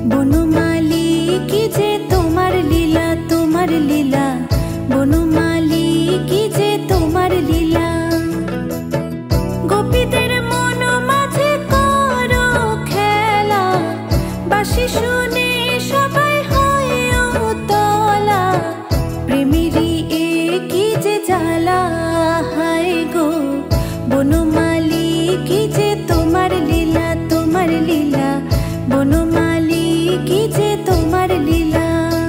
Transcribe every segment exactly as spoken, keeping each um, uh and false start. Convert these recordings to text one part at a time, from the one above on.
বনমালী কি যে তোমার লীলা, তোমার লীলা, বনমালী কি যে তোমার লীলা। গোপীদের মন মাঝে করো খেলা, বাঁশি শুনে সবাই হয় উতলা। প্রেমেরই এ কি যে জ্বালা, হায় গো বনমালী কি যে তোমার লীলা, তোমার লীলা, বনমালী কি যে তোমার লীলা।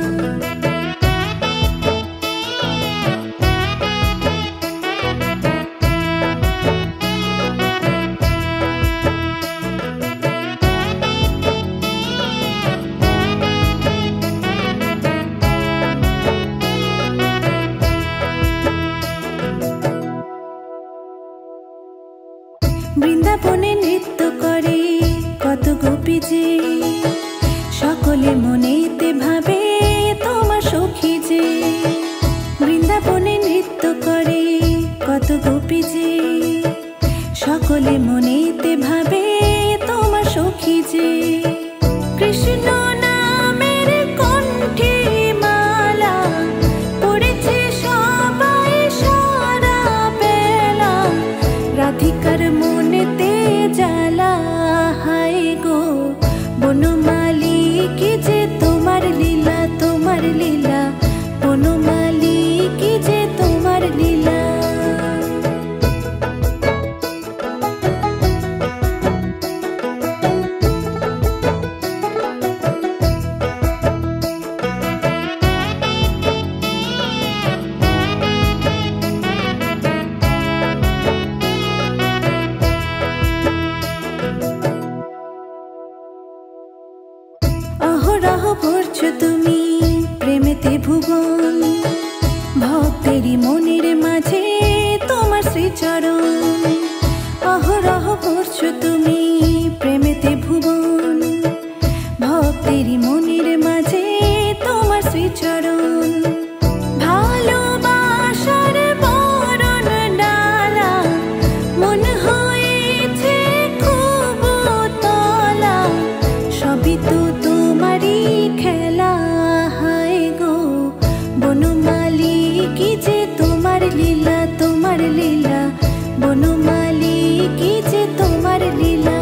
বৃন্দাবনে নৃত্য করে কত গোপী যে, সকলে মনেতে ভাবে তোমার সখী যে। বৃন্দাবনে নৃত্য করে কত গোপী যে, সকলে মনেতে ভাবে তোমার সখী যে। কৃষ্ণ নামের কণ্ঠে মালা পড়েছে সবাই সারা বেলা, রাধিকার মনেতে জ্বালা, হায় গো বনমালী কি যে তোমার লীলা, তোমার লীলা, বনমালী কি যে তোমার লীলা। অহরহ ভরছো তুমি প্রেমেতে ভুবন, ভক্তেরই মনের মাঝে তোমার শ্রীচরণ। অহরহ ভরছো তুমি প্রেমেতে ভুবন, ভক্তেরই মনের মাঝে তোমার শ্রীচরণ। ভালোবাসার বরণ ডালা মন হয়েছে খুব তলা, সবই তো তোমারই খেলা, হায় গো বনমালী কি যে তোমার লীলা, তোমার লীলা, বনমালী কি যে তোমার লীলা।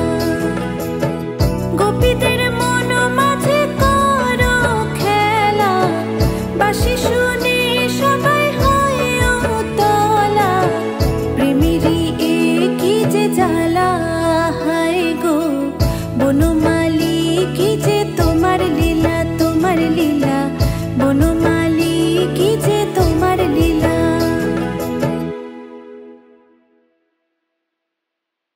গোপীদের মন মাঝে করো খেলা, বাঁশি শুনে সবাই হয় উতলা। প্রেমেরই এ কি যে জ্বালা,